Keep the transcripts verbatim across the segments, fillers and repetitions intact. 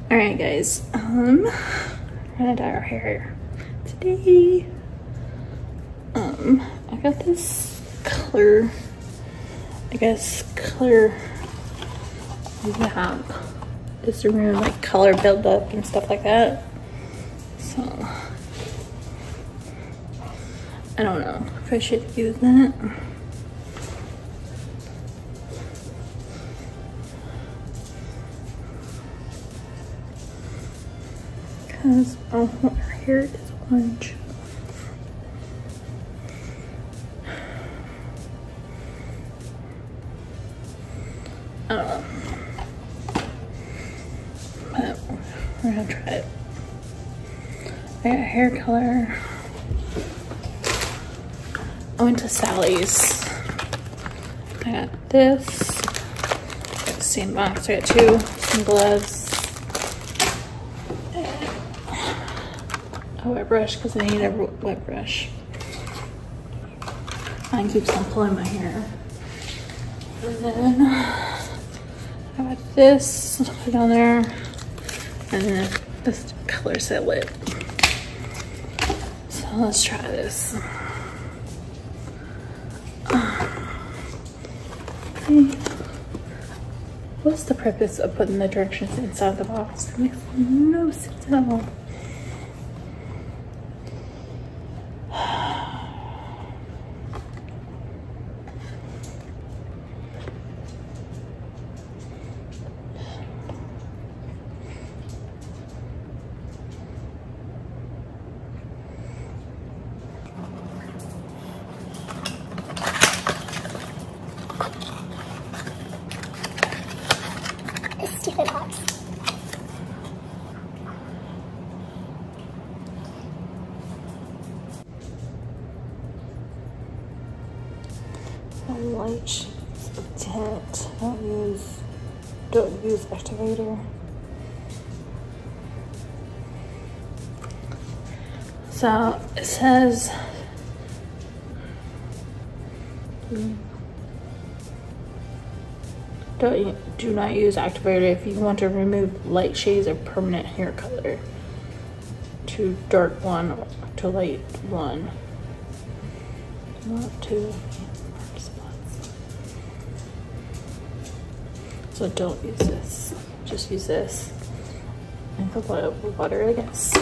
Alright guys, um, we're gonna dye our hair today. Um, I got this color, I guess color, you have this room like color buildup and stuff like that. So, I don't know if I should use that. Because oh, her hair is orange. I don't know. But we're gonna try it. I got hair color. I went to Sally's. I got this. Got the same box. I got two. Some gloves. A wet brush because I need a wet brush. Mine keeps on pulling my hair. And then I got this, put it on there, and then this color set lip. So let's try this. Okay. What's the purpose of putting the directions inside the box? It makes no sense at all. Stupid box. Light shades of tint. Don't use, don't use activator. So it says. Don't, do not use activator if you want to remove light shades or permanent hair color. To dark one to light one. Not to dark spots. So don't use this. Just use this. And put water, I guess.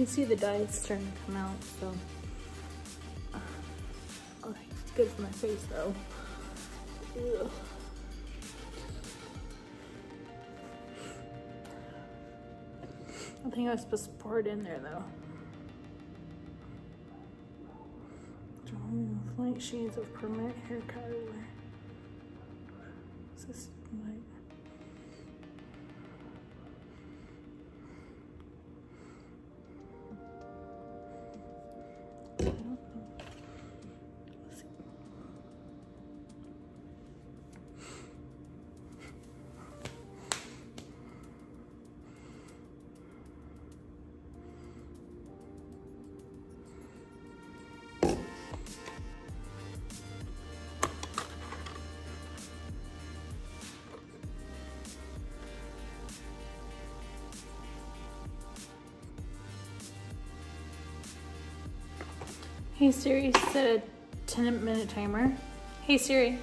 can see the dye is starting to come out, so. Uh, oh, it's good for my face though. Ugh. I think I was supposed to pour it in there though. Oh, light shades of permanent hair color. Is this light? Hey Siri, set a ten minute timer. Hey Siri.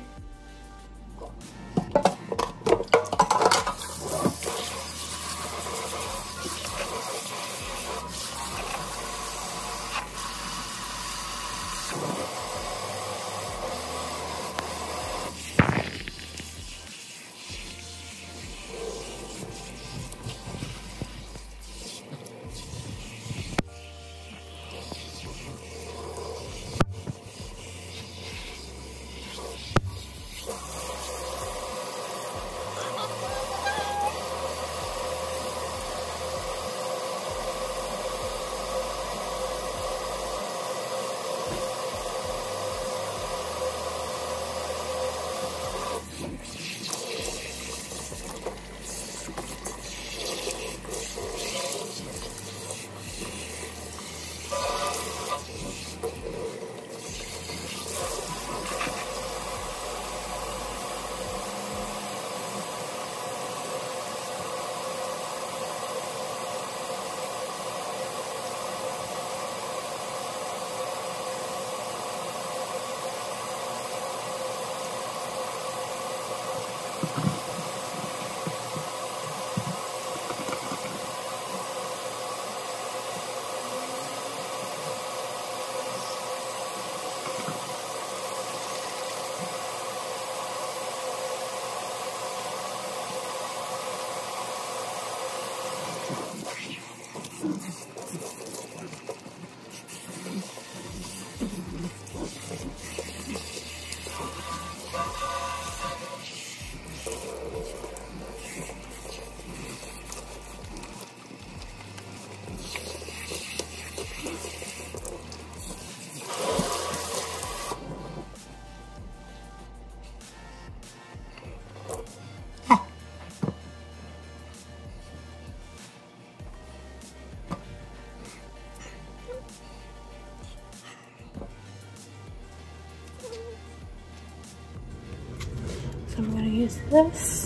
So I'm gonna use this.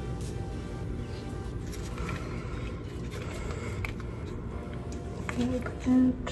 Like that.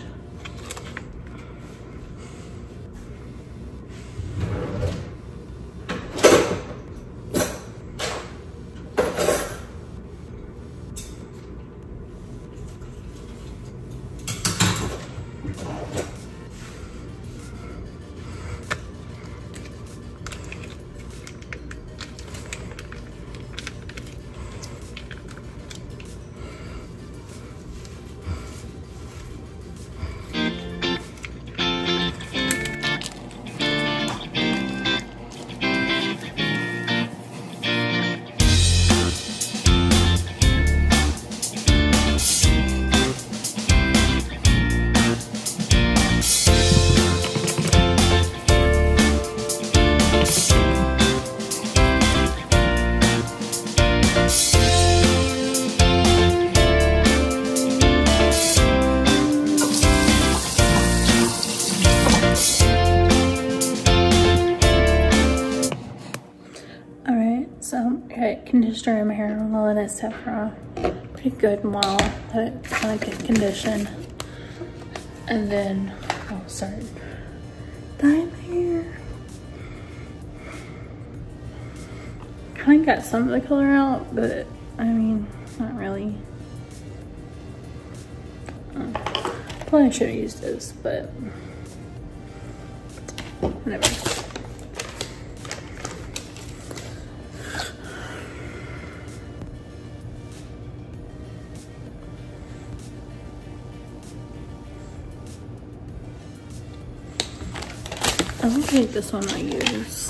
Conditioner in my hair. I'm gonna let it set for pretty good while let it kind of get conditioned, and then I'll start dyeing my hair. Kind of got some of the color out, but I mean, not really. Uh. Probably should have used this, but whatever. I don't think this one I use.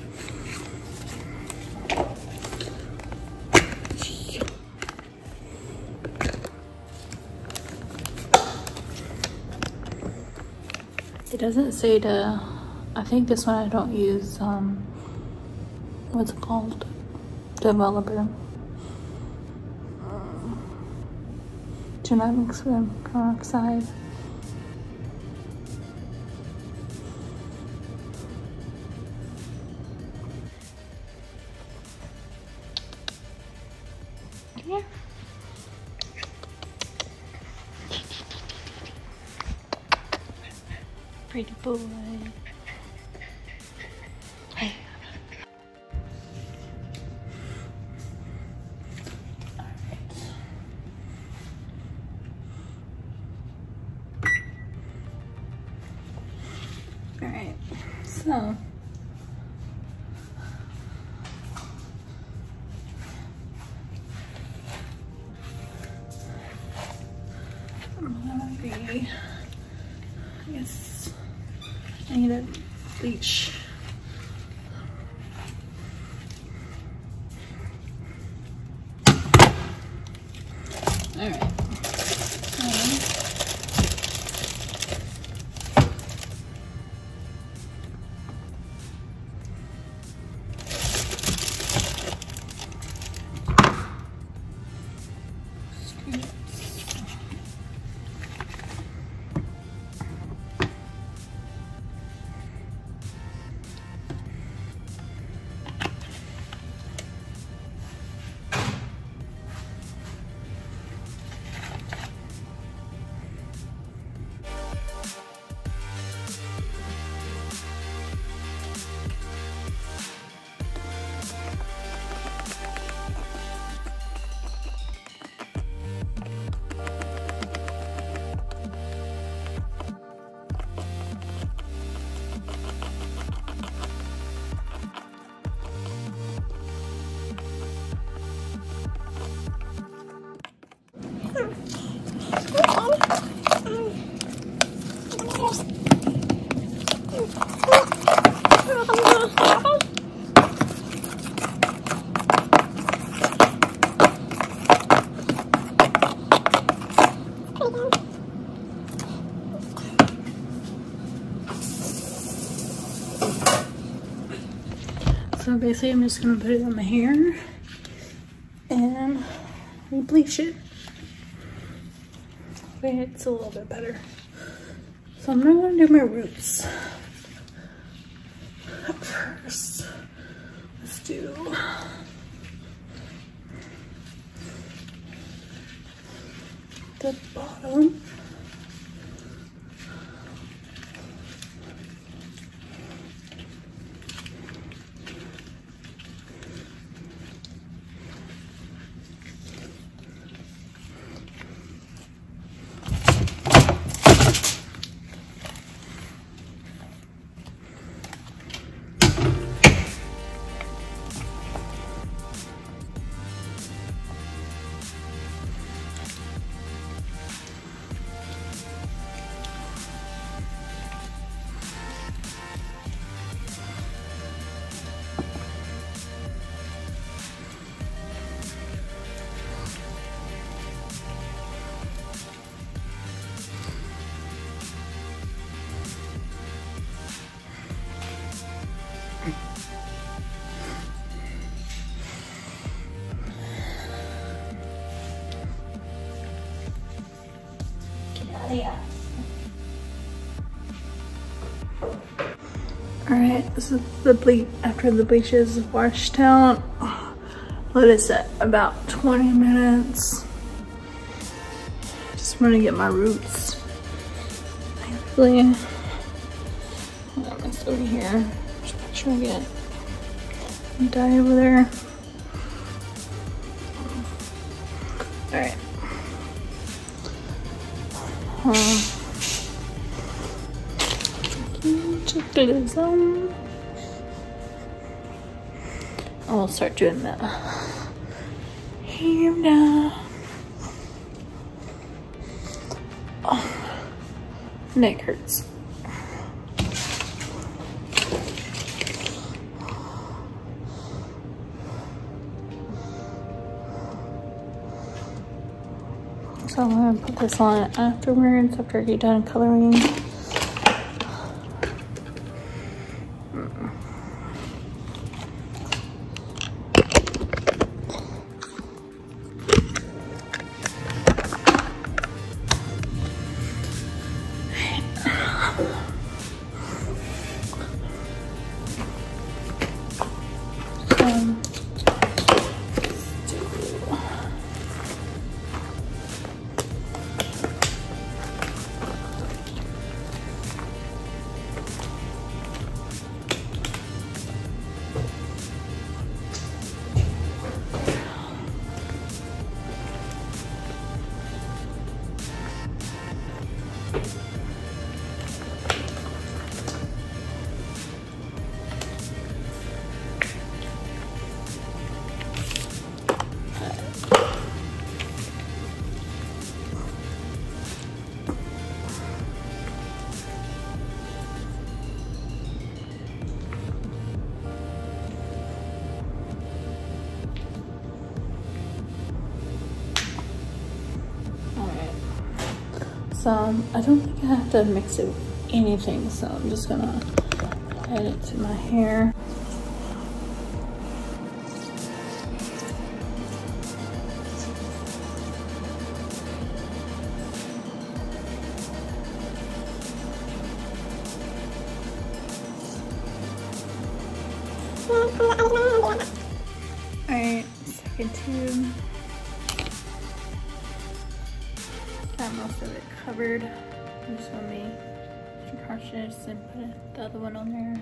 It doesn't say to, I think this one I don't use, um, what's it called? Developer. Um, do not mix with peroxide. Yeah. Pretty boy. Hey. All right, so I'm gonna be, I guess I need a bleach. All right. Um, So basically I'm just gonna put it on my hair and re-bleach it. Wait, it's a little bit better. So I'm not gonna do my roots. At first, let's do the bottom. Yeah. Alright, this is the bleach after the bleach is washed out. Let it set about twenty minutes. Just want to get my roots. Actually, hold on, it's over here. Just make sure I get dye over there. Alright. Um, Glizzum. I'll start doing the hair now. Oh, neck hurts. So I'm gonna put this on afterwards after I get done coloring. Um, So I don't think I have to mix it with anything, so I'm just gonna add it to my hair. Alright, second tube. Got most of it covered. I just want me to crush this and put it, the other one on there.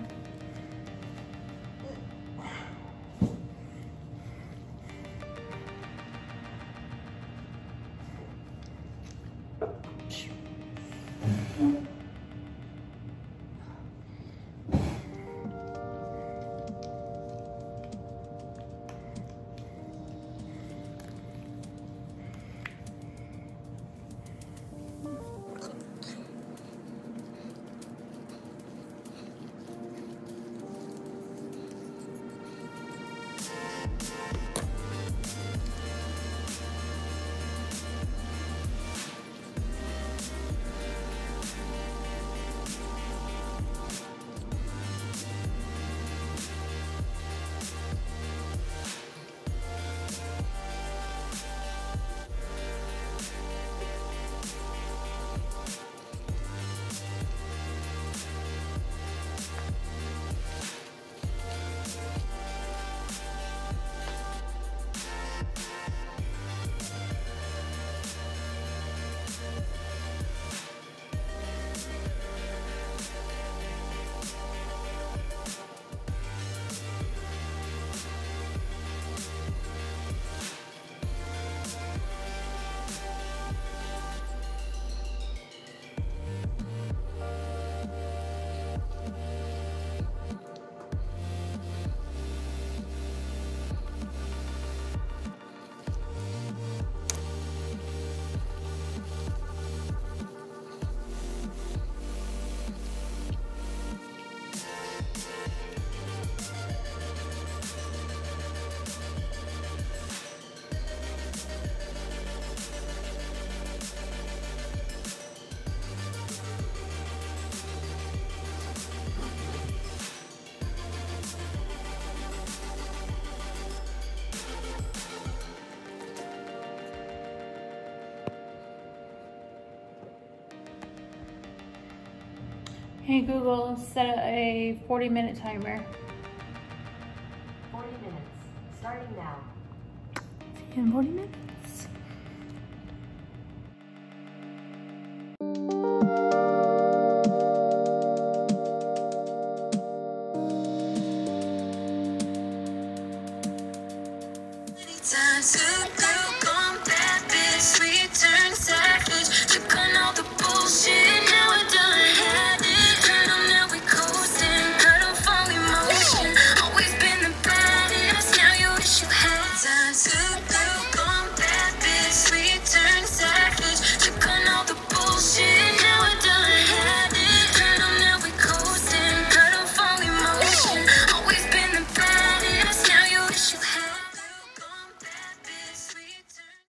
Hey Google, set a forty minute timer. forty minutes, starting now. In forty minutes?